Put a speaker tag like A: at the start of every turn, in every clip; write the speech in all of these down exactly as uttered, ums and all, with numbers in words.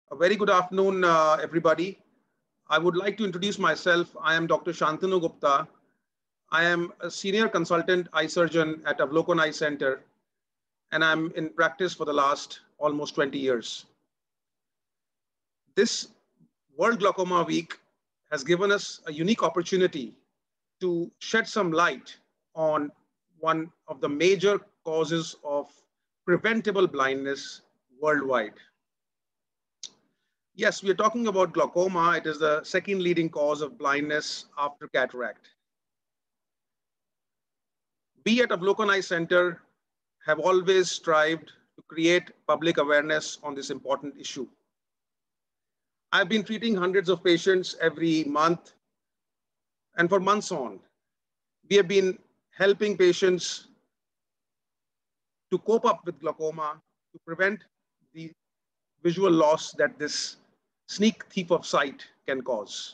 A: A very good afternoon, uh, everybody. I would like to introduce myself. I am Doctor Shantanu Gupta. I am a senior consultant eye surgeon at Avlokan Eye Center, and I'm in practice for the last almost twenty years. This World Glaucoma Week has given us a unique opportunity to shed some light on one of the major causes of preventable blindness worldwide. Yes, we are talking about glaucoma. It is the second leading cause of blindness after cataract. We at Avlokan Eye Center have always strived to create public awareness on this important issue. I've been treating hundreds of patients every month, and for months on, we have been helping patients to cope up with glaucoma, to prevent the visual loss that this sneak thief of sight can cause.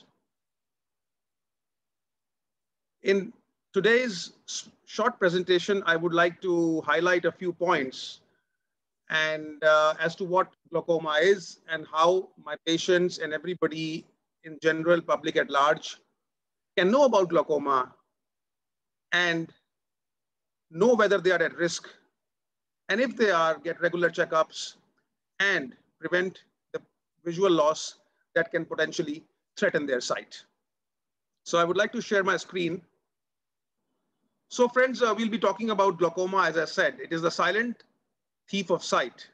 A: In today's short presentation, I would like to highlight a few points and uh, as to what glaucoma is and how my patients and everybody in general public at large can know about glaucoma and know whether they are at risk, and if they are, get regular checkups and prevent the visual loss that can potentially threaten their sight. So I would like to share my screen. So friends, uh, we'll be talking about glaucoma. As I said, it is the silent thief of sight.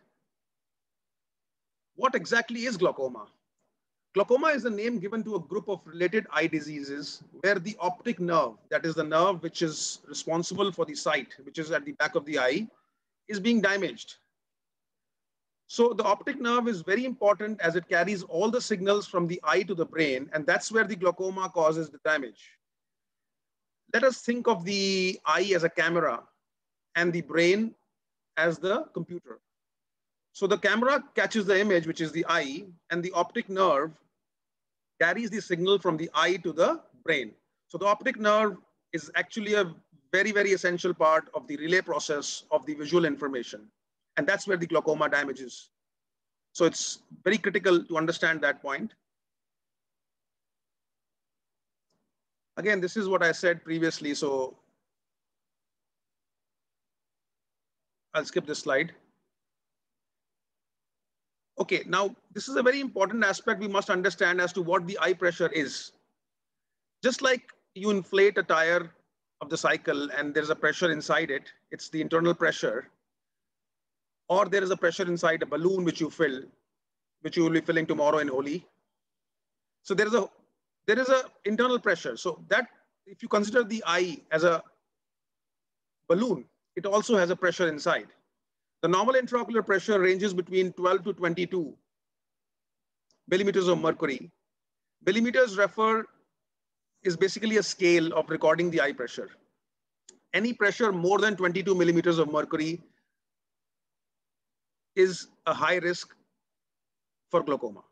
A: What exactly is glaucoma? Glaucoma is the name given to a group of related eye diseases where the optic nerve, that is the nerve which is responsible for the sight, which is at the back of the eye, is being damaged. So the optic nerve is very important as it carries all the signals from the eye to the brain, and that's where the glaucoma causes the damage. Let us think of the eye as a camera and the brain as the computer. So the camera catches the image, which is the eye, and the optic nerve carries the signal from the eye to the brain. So the optic nerve is actually a very, very essential part of the relay process of the visual information. And that's where the glaucoma damages. So it's very critical to understand that point. Again, this is what I said previously, so I'll skip this slide. Okay, now this is a very important aspect we must understand as to what the eye pressure is. Just like you inflate a tire of the cycle and there's a pressure inside it, it's the internal pressure, or there is a pressure inside a balloon which you fill, which you will be filling tomorrow in Holi. So there is a there is a internal pressure. So that if you consider the eye as a balloon, it also has a pressure inside. The normal intraocular pressure ranges between twelve to twenty-two millimeters of mercury. Millimeters refer is basically a scale of recording the eye pressure. Any pressure more than twenty-two millimeters of mercury is a high risk for glaucoma.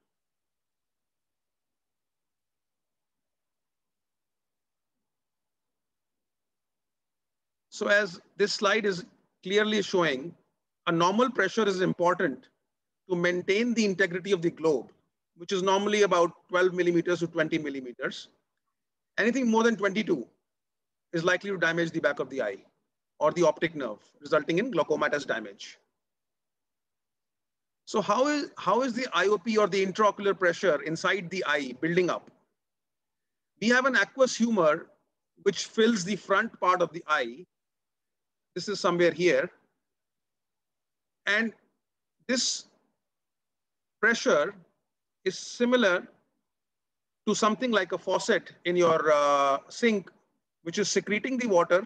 A: So as this slide is clearly showing, a normal pressure is important to maintain the integrity of the globe, which is normally about twelve millimeters to twenty millimeters. Anything more than twenty-two is likely to damage the back of the eye or the optic nerve, resulting in glaucomatous damage. So how is, how is the I O P or the intraocular pressure inside the eye building up? We have an aqueous humor which fills the front part of the eye. This is somewhere here. And this pressure is similar to something like a faucet in your uh, sink, which is secreting the water,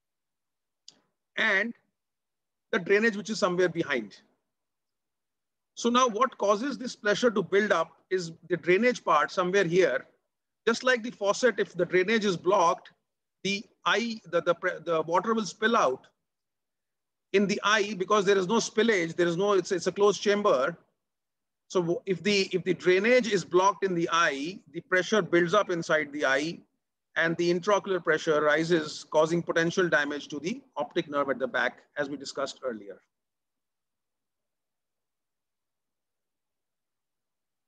A: and the drainage, which is somewhere behind. So now what causes this pressure to build up is the drainage part somewhere here. Just like the faucet, if the drainage is blocked, the eye, the, the, the water will spill out. In the eye, because there is no spillage, there is no, it's, it's a closed chamber. So if the, if the drainage is blocked in the eye, the pressure builds up inside the eye and the intraocular pressure rises, causing potential damage to the optic nerve at the back, as we discussed earlier.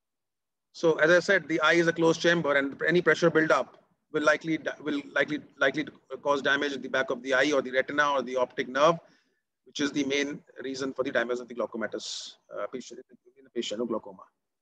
A: So as I said, the eye is a closed chamber, and any pressure buildup will likely will likely likely to cause damage at the back of the eye or the retina or the optic nerve, which is the main reason for the damage of the glaucomatous uh, patient in the patient of glaucoma.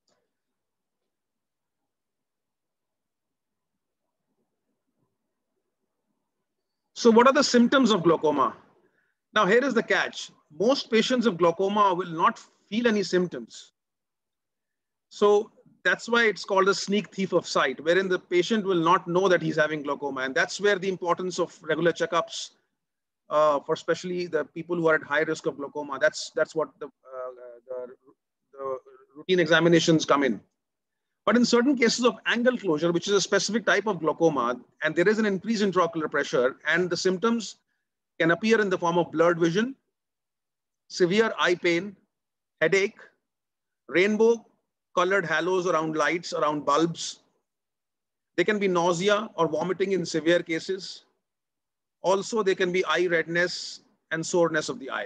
A: So what are the symptoms of glaucoma? Now here is the catch. Most patients of glaucoma will not feel any symptoms. So that's why it's called a sneak thief of sight, wherein the patient will not know that he's having glaucoma. And that's where the importance of regular checkups uh, for especially the people who are at high risk of glaucoma. That's, that's what the, uh, the, the routine examinations come in. But in certain cases of angle closure, which is a specific type of glaucoma, and there is an increase in intraocular pressure, and the symptoms can appear in the form of blurred vision, severe eye pain, headache, rainbow colored halos around lights, around bulbs. There can be nausea or vomiting in severe cases. Also, there can be eye redness and soreness of the eye.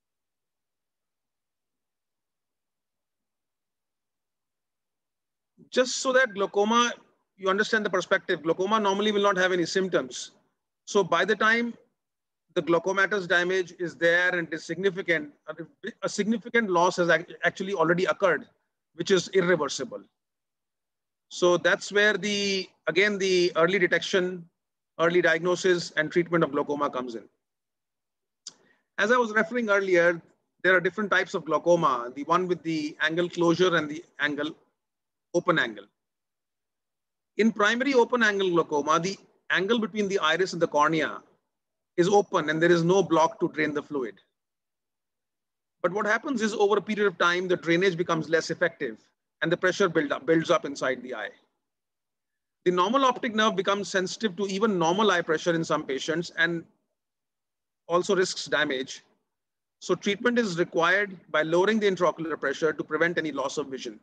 A: Just so that glaucoma, you understand the perspective, glaucoma normally will not have any symptoms. So by the time the glaucomatous damage is there and is significant, a significant loss has actually already occurred, which is irreversible. So that's where the, again, the early detection, early diagnosis and treatment of glaucoma comes in. As I was referring earlier, there are different types of glaucoma, the one with the angle closure and the angle open angle. In primary open angle glaucoma, the angle between the iris and the cornea is open and there is no block to drain the fluid. But what happens is over a period of time, the drainage becomes less effective and the pressure build up, builds up inside the eye. The normal optic nerve becomes sensitive to even normal eye pressure in some patients and also risks damage. So treatment is required by lowering the intraocular pressure to prevent any loss of vision.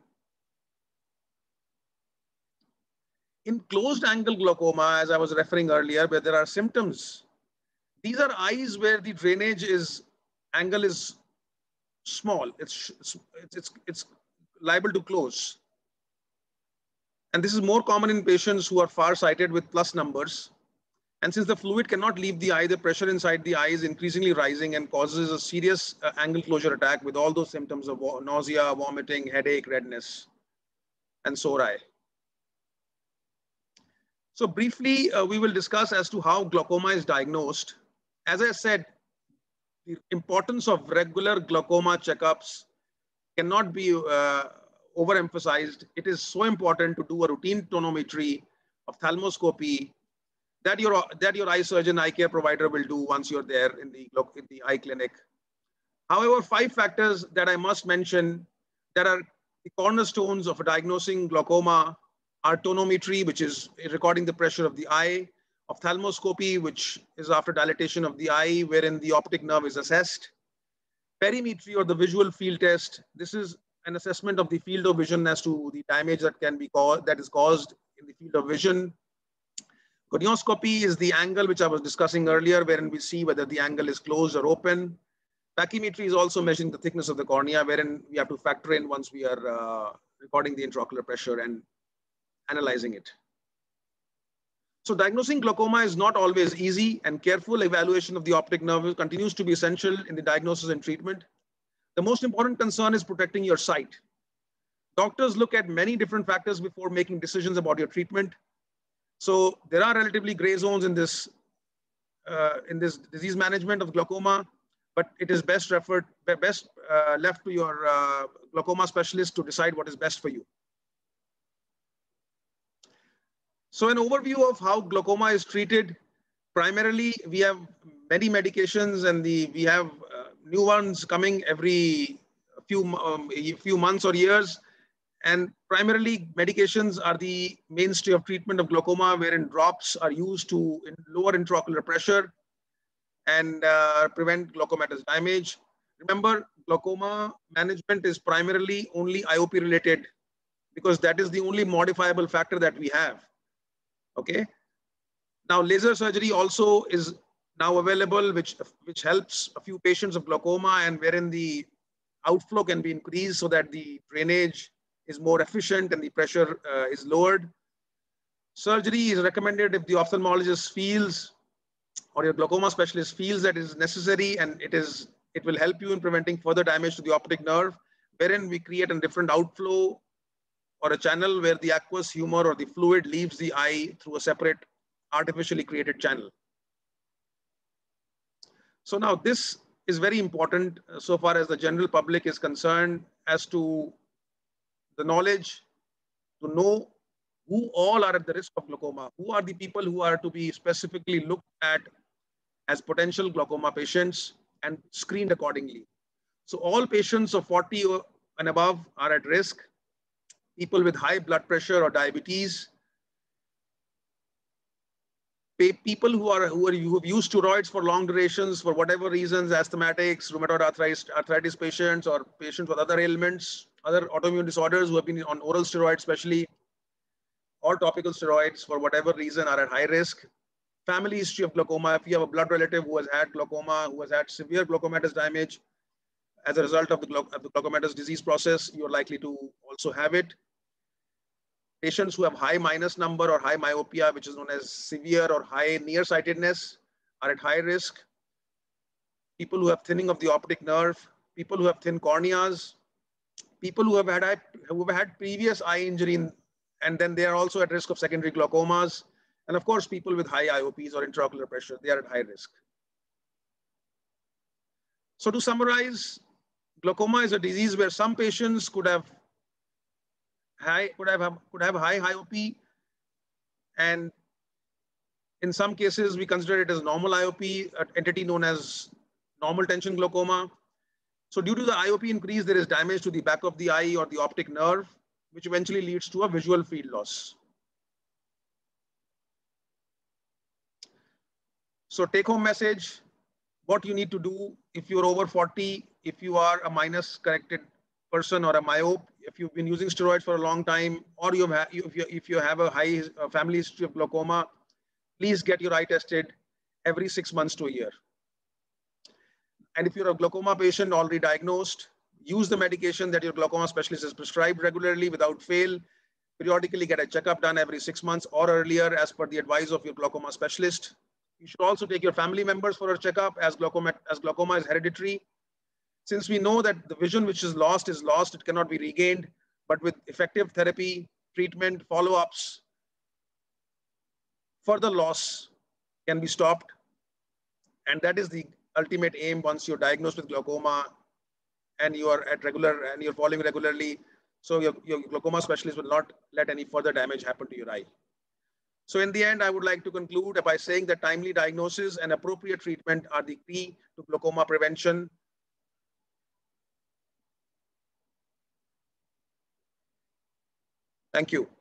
A: In closed angle glaucoma, as I was referring earlier, where there are symptoms, these are eyes where the drainage is, angle is small. It's, it's, it's, it's liable to close. And this is more common in patients who are far-sighted with plus numbers. And since the fluid cannot leave the eye, the pressure inside the eye is increasingly rising and causes a serious uh, angle closure attack with all those symptoms of nausea, vomiting, headache, redness, and sore eye. So briefly, uh, we will discuss as to how glaucoma is diagnosed. As I said, the importance of regular glaucoma checkups cannot be uh, overemphasized. It is so important to do a routine tonometry, ophthalmoscopy, that your, that your eye surgeon, eye care provider will do once you're there in the, in the eye clinic. However, five factors that I must mention that are the cornerstones of diagnosing glaucoma are tonometry, which is recording the pressure of the eye, ophthalmoscopy, which is after dilatation of the eye, wherein the optic nerve is assessed, perimetry or the visual field test. This is an assessment of the field of vision as to the damage that can be caused, that is caused in the field of vision. Gonioscopy is the angle which I was discussing earlier, wherein we see whether the angle is closed or open. Pachymetry is also measuring the thickness of the cornea, wherein we have to factor in once we are uh, recording the intraocular pressure and analyzing it. So diagnosing glaucoma is not always easy, and careful evaluation of the optic nerve continues to be essential in the diagnosis and treatment. The most important concern is protecting your sight. Doctors look at many different factors before making decisions about your treatment. So there are relatively gray zones in this, uh, in this disease management of glaucoma, but it is best referred, best uh, left to your uh, glaucoma specialist to decide what is best for you. So an overview of how glaucoma is treated. Primarily, we have many medications and the, we have uh, new ones coming every few, um, few months or years. And primarily, medications are the mainstay of treatment of glaucoma, wherein drops are used to lower intraocular pressure and uh, prevent glaucomatous damage. Remember, glaucoma management is primarily only I O P related because that is the only modifiable factor that we have. Okay. Now, laser surgery also is now available, which, which helps a few patients of glaucoma and wherein the outflow can be increased so that the drainage is more efficient and the pressure uh, is lowered. Surgery is recommended if the ophthalmologist feels or your glaucoma specialist feels that it is necessary and it is it will help you in preventing further damage to the optic nerve, wherein we create a different outflow or a channel where the aqueous humor or the fluid leaves the eye through a separate artificially created channel. So now this is very important uh, so far as the general public is concerned, as to the knowledge to know who all are at the risk of glaucoma, who are the people who are to be specifically looked at as potential glaucoma patients and screened accordingly. So all patients of forty and above are at risk. People with high blood pressure or diabetes, people who are who are who have used steroids for long durations for whatever reasons, asthmatics, rheumatoid arthritis, arthritis patients, or patients with other ailments, other autoimmune disorders who have been on oral steroids, especially, or topical steroids for whatever reason, are at high risk. Family history of glaucoma. If you have a blood relative who has had glaucoma, who has had severe glaucomatous damage as a result of the, glau of the glaucomatous disease process, you're likely to also have it. Patients who have high minus number or high myopia, which is known as severe or high nearsightedness, are at high risk. People who have thinning of the optic nerve, people who have thin corneas, people who have had, who have had previous eye injury, in, and then they are also at risk of secondary glaucomas. And of course, people with high I O Ps or intraocular pressure, they are at high risk. So to summarize, glaucoma is a disease where some patients could have high, could have, could have high I O P, and in some cases, we consider it as normal I O P, an entity known as normal tension glaucoma. So due to the I O P increase, there is damage to the back of the eye or the optic nerve, which eventually leads to a visual field loss. So take home message, what you need to do if you're over forty, if you are a minus corrected person or a myope, if you've been using steroids for a long time, or you have, if, you, if you have a high uh, family history of glaucoma, please get your eye tested every six months to a year. And if you're a glaucoma patient already diagnosed, use the medication that your glaucoma specialist has prescribed regularly without fail. Periodically get a checkup done every six months or earlier as per the advice of your glaucoma specialist. You should also take your family members for a checkup, as glaucoma, as glaucoma is hereditary. Since we know that the vision which is lost is lost, it cannot be regained, but with effective therapy, treatment, follow-ups, further loss can be stopped. And that is the ultimate aim once you're diagnosed with glaucoma and you are at regular and you're following regularly. So your, your glaucoma specialist will not let any further damage happen to your eye. So in the end, I would like to conclude by saying that timely diagnosis and appropriate treatment are the key to glaucoma prevention. Thank you.